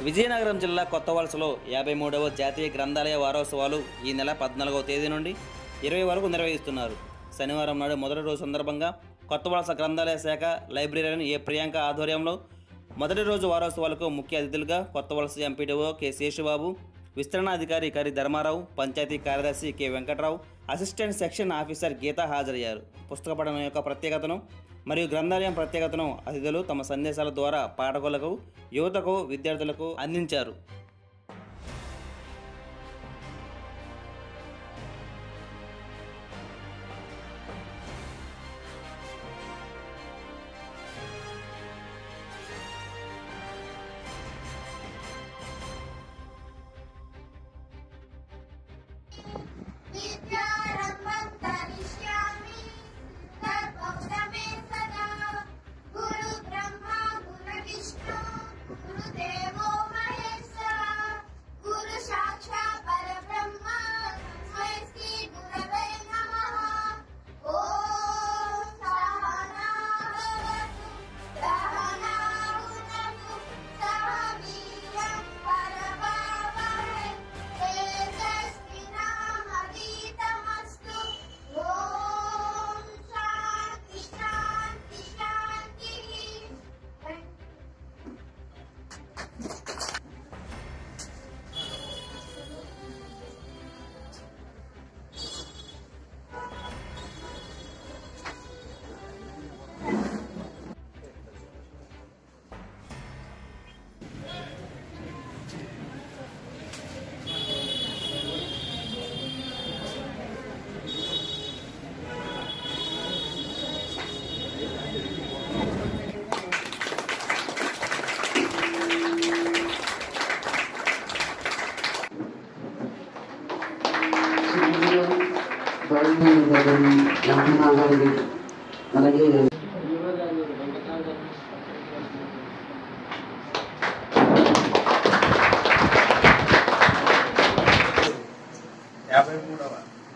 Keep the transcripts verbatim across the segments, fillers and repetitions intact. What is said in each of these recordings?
విజయనగరం జిల్లా కొత్తవలసలో యాభై మూడవ జాతీయ గ్రంథాలయ వారోత్సవాలు ఈ నెల పద్నాలుగవ తేదీ నుండి ఇరవై వరకు నిర్వహిస్తున్నారు. శనివారం నాడు మొదటి రోజు సందర్భంగా కొత్తవలస గ్రంథాలయ శాఖ లైబ్రరీని ఏ ప్రియాంక ఆధ్వర్యంలో మొదటి రోజు వారోత్సవాలకు ముఖ్య అతిథులుగా కొత్తవలస ఎంపీడీఓ కె శేషుబాబు, విస్తరణాధికారి కరి ధర్మారావు, పంచాయతీ కార్యదర్శి K Venkatrao, assistant section officer Geetha హాజరయ్యారు. పుస్తక పఠనం యొక్క ప్రత్యేకతను మరియు గ్రంథాలయం ప్రత్యేకతను అతిథులు తమ సందేశాల ద్వారా పాఠకులకు, యువతకు, విద్యార్థులకు అందించారు. అలాగే యాభై మూడవ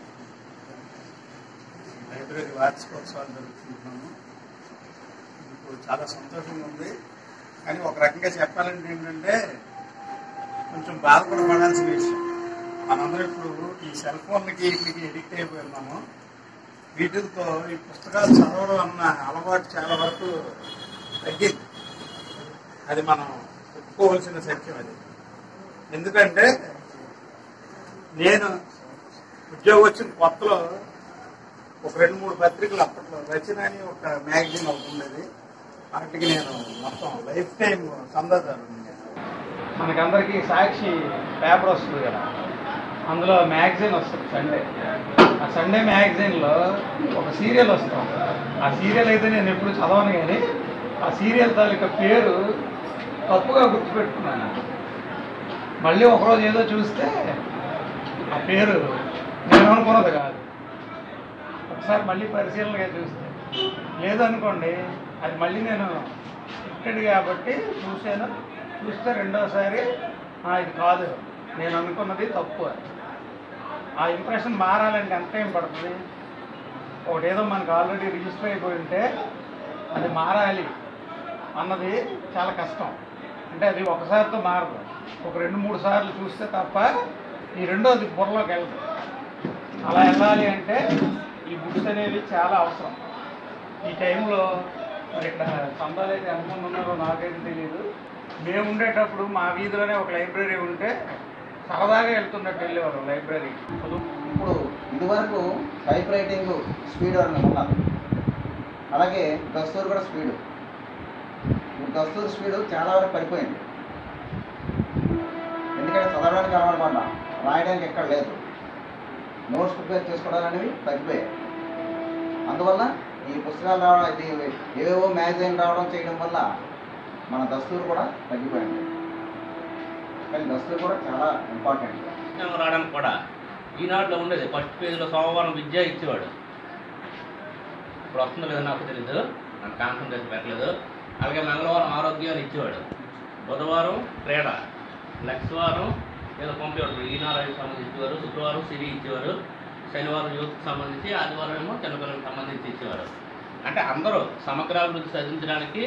లైబ్రరీ వార్షికోత్సవాలు జరుగుతున్నాము. ఇప్పుడు చాలా సంతోషంగా ఉంది. కానీ ఒక రకంగా చెప్పాలంటే ఏంటంటే కొంచెం బాధపడబడాల్సిన విషయం. మనందరూ ఇప్పుడు ఈ సెల్ ఫోన్లకి వీటికి ఎడిక్ట్ అయిపోయి ఉన్నాము. వీటితో ఈ పుస్తకాలు చదవడం అన్న అలవాటు చాలా వరకు తగ్గింది. అది మనం ఒప్పుకోవాల్సిన సత్యం. అది ఎందుకంటే నేను ఉద్యోగం వచ్చిన కొత్తలో ఒక రెండు మూడు పత్రికలు అప్పట్లో రచన అని ఒక మ్యాగజైన్ అవుతుండేది. వాటికి నేను మొత్తం లైఫ్ టైం సందాదారు. మనకందరికీ సాక్షి పేపర్ వస్తుంది కదా, అందులో మ్యాగజైన్ వస్తుంది సండే. ఆ సండే మ్యాగజైన్లో ఒక సీరియల్ వస్తుంది. ఆ సీరియల్ అయితే నేను ఎప్పుడు చదవను, కానీ ఆ సీరియల్ తాలూకా పేరు తప్పుగా గుర్తుపెట్టుకున్నాను. మళ్ళీ ఒకరోజు ఏదో చూస్తే ఆ పేరు నేను అనుకున్నది కాదు. ఒకసారి మళ్ళీ పరిశీలనగా చూస్తే లేదనుకోండి, అది మళ్ళీ నేను ఇక్కడి కాబట్టి చూసాను. చూస్తే రెండోసారి ఇది కాదు, నేను అనుకున్నది తప్పు. ఆ ఇంప్రెషన్ మారాలంటే ఎంత టైం పడుతుంది? ఒకటేదో మనకు ఆల్రెడీ రిజిస్టర్ అయిపోయి ఉంటే అది మారాలి అన్నది చాలా కష్టం. అంటే అది ఒకసారితో మారదు, ఒక రెండు మూడు సార్లు చూస్తే తప్ప ఈ రెండోది బుర్రలోకి వెళ్తుంది. అలా వెళ్ళాలి అంటే ఈ బుక్స్ అనేవి చాలా అవసరం. ఈ టైంలో మరి ఇక్కడ సందాలు అయితే ఎంతమంది ఉన్నారో నాకైతే తెలియదు. మేము ఉండేటప్పుడు మా వీధిలోనే ఒక లైబ్రరీ ఉంటే సరదాగా వెళ్తున్నట్టు వెళ్ళేవారు లైబ్రరీ. ఇప్పుడు ఇదివరకు టైప్ రైటింగ్ స్పీడ్ అని ఉన్నారు, అలాగే దస్తూరు కూడా స్పీడు. దస్తూరు స్పీడు చాలా వరకు పడిపోయింది. ఎందుకంటే చదవడానికి అలవాటు పడ్డా, రాయడానికి ఎక్కడ లేదు. నోట్స్ ప్రిపేర్ చేసుకోవడాలు అనేవి తగ్గిపోయాయి. అందువల్ల ఈ పుస్తకాలు రావడం, ఇది ఏవేవో మ్యాగజైన్ రావడం చేయడం వల్ల మన దస్తూరు కూడా తగ్గిపోయింది. కానీ దస్తూరు కూడా చాలా ఇంపార్టెంట్. రావడానికి కూడా ఈనాడులో ఉండేది ఫస్ట్ పేజీలో సోమవారం విద్య ఇచ్చేవాడు. ఇప్పుడు వస్తుందో లేదో నాకు తెలీదు, నాకు కాన్సన్ట్రేషన్ పెట్టలేదు. అలాగే మంగళవారం ఆరోగ్యాన్ని ఇచ్చేవాడు, బుధవారం క్రీడ, నెక్స్ట్ వారం ఏదో కంప్యూటర్ ఈనాడు సంబంధించేవారు, శుక్రవారం సిరి ఇచ్చేవారు, శనివారం యూత్కి సంబంధించి, ఆదివారం ఏమో చిన్నపిల్లలకు సంబంధించి ఇచ్చేవారు. అంటే అందరూ సమగ్రాభివృద్ధి సాధించడానికి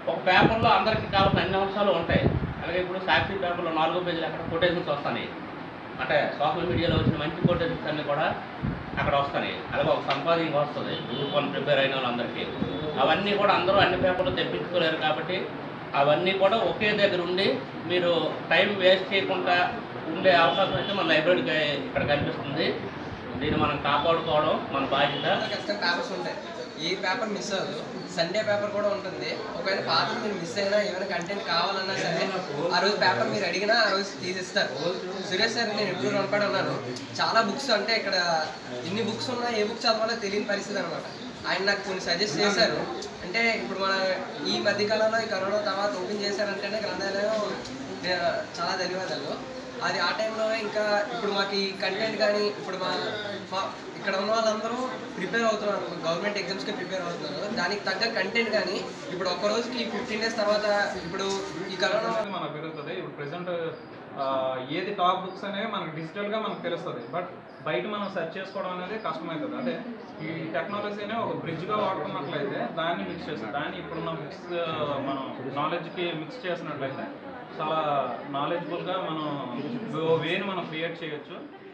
ఒక పేపర్లో అందరికీ కావాల్సిన అన్ని అంశాలు ఉంటాయి. అలాగే ఇప్పుడు సాక్షి పేపర్లో నాలుగో పేజీలు అక్కడ కొటేషన్స్ వస్తాయి, అంటే సోషల్ మీడియాలో వచ్చిన మంచి కొటేషన్స్ అన్నీ కూడా అక్కడ వస్తాయి. అలాగే ఒక సంపాదింగ్ వస్తుంది గ్రూప్ వన్ ప్రిపేర్ అయిన వాళ్ళందరికీ. అవన్నీ కూడా అందరూ అన్ని పేపర్లు తెప్పించుకోలేరు కాబట్టి అవన్నీ కూడా ఒకే దగ్గర ఉండి మీరు టైం వేస్ట్ చేయకుండా ఉండే అవకాశం అయితే మన లైబ్రరీకి ఇక్కడ కనిపిస్తుంది. దీన్ని మనం కాపాడుకోవడం మన బాధ్యత. ఖచ్చితంగా పేపర్స్ ఉంటాయి, ఈ పేపర్ మిస్ అవ్వదు. సండే పేపర్ కూడా ఉంటుంది. ఒకవేళ పాత్ర మీరు మిస్ అయినా ఏమైనా కంటెంట్ కావాలన్నా సరే ఆ రోజు పేపర్ మీరు అడిగినా ఆ రోజు తీసిస్తారు. సురేష్ సార్ నేను ఎప్పుడు రుణపడి ఉన్నాను. చాలా బుక్స్ అంటే ఇక్కడ ఇన్ని బుక్స్ ఉన్నా ఏ బుక్ చదవాలో తెలియని పరిస్థితి అనమాట. ఆయన నాకు కొన్ని సజెస్ట్ చేశారు. అంటే ఇప్పుడు మన ఈ మధ్యకాలంలో ఈ కరోనా తర్వాత ఓపెన్ చేశారంటేనే గ్రంథాలయం చాలా ధన్యవాదాలు. అది ఆ టైంలో ఇంకా ఇప్పుడు మాకు ఈ కంటెంట్ కానీ ఇప్పుడు మా మా ఇక్కడ ఉన్న వాళ్ళందరూ ప్రిపేర్ అవుతున్నారు, గవర్నమెంట్ ఎగ్జామ్స్కి ప్రిపేర్ అవుతున్నారు. దానికి తగ్గ కంటెంట్ కానీ ఇప్పుడు ఒక్క రోజుకి ఫిఫ్టీన్ డేస్ తర్వాత ఇప్పుడు ఈ కరోనా మనకు పెరుగుతుంది. ఇప్పుడు ప్రెసెంట్ ఏది టాప్ బుక్స్ అనేవి మనకు డిజిటల్గా మనకు తెలుస్తుంది, బట్ బయట మనం సెర్చ్ చేసుకోవడం అనేది కష్టమవుతుంది. అంటే ఈ టెక్నాలజీనే ఒక బ్రిడ్జ్గా వాడుకున్నట్లయితే దాన్ని మిక్స్ చేస్తాం, దాన్ని ఇప్పుడున్న మిక్స్ మనం నాలెడ్జ్కి మిక్స్ చేసినట్లయితే చాలా నాలెడ్జబుల్గా మనం వేని మనం క్రియేట్ చేయొచ్చు.